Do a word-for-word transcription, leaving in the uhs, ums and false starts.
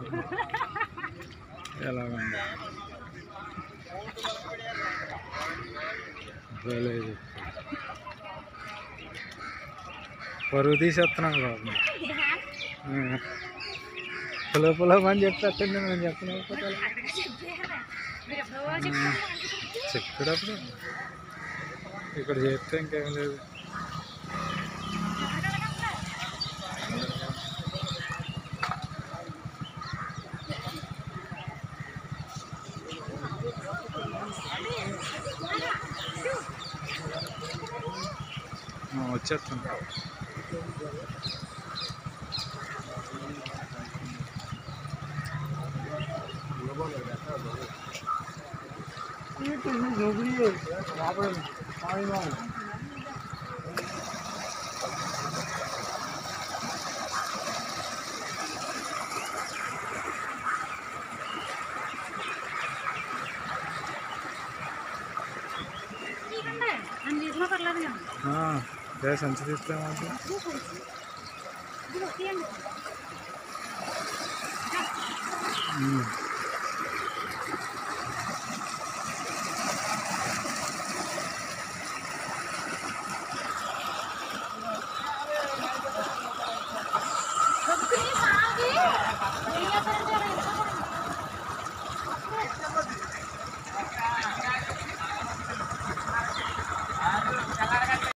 ఎలాగండి పరుగు తీసేస్తున్నాం బాబు. పులో పులో అని చెప్పేస్తండి మేము చెప్పలేకపోతే చెప్పేటప్పుడు ఇక్కడ చెప్తే ఇంకేం లేదు. వచ్చేస్తాను क्या संच తీస్తే మాకు